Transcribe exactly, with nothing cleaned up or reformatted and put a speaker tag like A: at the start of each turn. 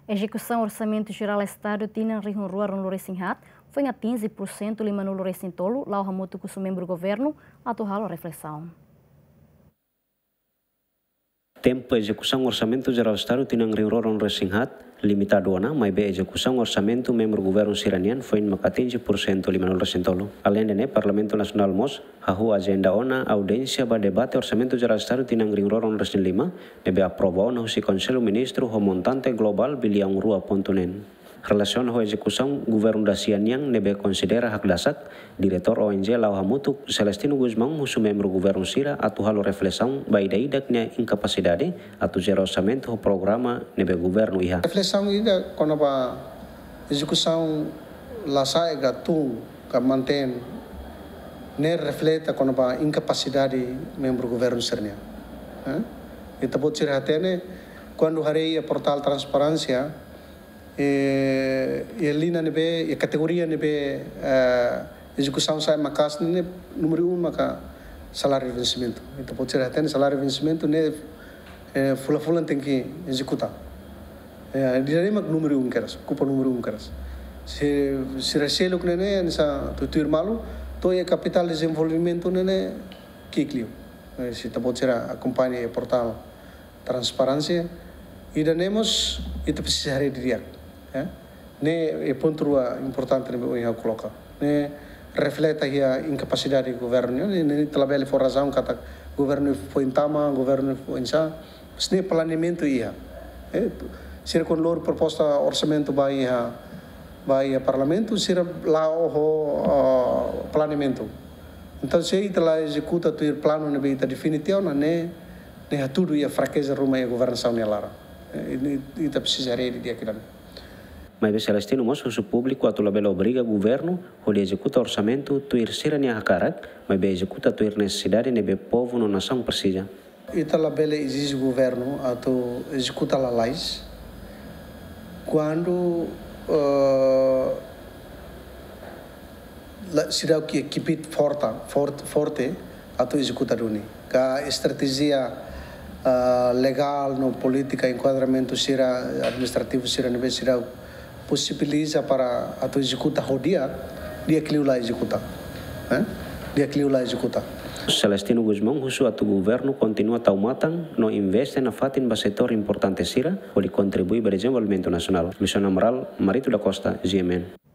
A: Execução Orçamento Geral Estado Tina Rihunrua Ronlore Sinhat foi em quinze por cento lima no Lore Sintolo, lá o Ramuto com o membro do governo, atual a reflexão.
B: Tempo execução orçamento geral Estado tinang rinroron resinhat limitado ana mai be execução orçamento membro governo siranian foi em quinze por cento lima no resintolo. Além de Parlamento Nasional mos hahu agenda ona audiência ba debate orçamento geral Estado tinang rinroron resin lima nebe aprova ona si Conselho Ministro ho montante global biliang rua ponto nen. Relação ho execução governo da Sianiang nebe considera hak dasak diretor O N G Lau Hamutuk Celestino Guzmão musu membro governo Sira atu halo reflexão ba ida-idaknya incapacidade atu zero orçamento ho programa nebe governo iha.
C: Reflexão ida quando ba execução la sai gatung ka mantém ne refleta quando ba incapacidade membro governo Sirnia. Kita pode ser até quando hari portal transparência e ali na nebe e categoria nebe execução sai makas ne número um maka salário de vencimento. Então pode ser até salário de vencimento ne fula fula tem que executar. Dia ni mak número um keras, kupa número um keras. Se se recelo que ne nessa tutur malu, to é capital de desenvolvimento ne kiklio. Se tá pode ser acompanha o portal transparência e danemos itu precisa hari dia. Ne é ponto importante que eu colocar. Ne reflete a incapacidade do governo. Ne trabalha for razão que o governo foi em tama, o governo foi em sa. Mas ne planeamento ia. Se com lor proposta orçamento vai a vai a parlamento, será lá o planeamento. Então se ele lá executa o plano ne bem definitivo, ne ne tudo ia fraqueza ruma a governação nelara. Itu precisa hari dia kita.
B: Mas be Celestino mos uso público atu labela obriga governo ho de executa orçamento tuir sirania hakarak, mas be executa tuir necessidade nebe povo no nação precisa.
C: Ita labela exige governo atu executa la leis quando uh, será que keep it forte forte forte atu executa duni. Ka estratégia uh, legal no política enquadramento será administrativo será nível será possibiliza para atu executa rodia dia que lá executa, eh? Dia que lá executa.
B: Celestino Guzmão husu atu governo continua taumatang no investe na fatin ba setor importante sira pode contribuir para o desenvolvimento nacional. Missão Amaral, Marito da Costa, G M N.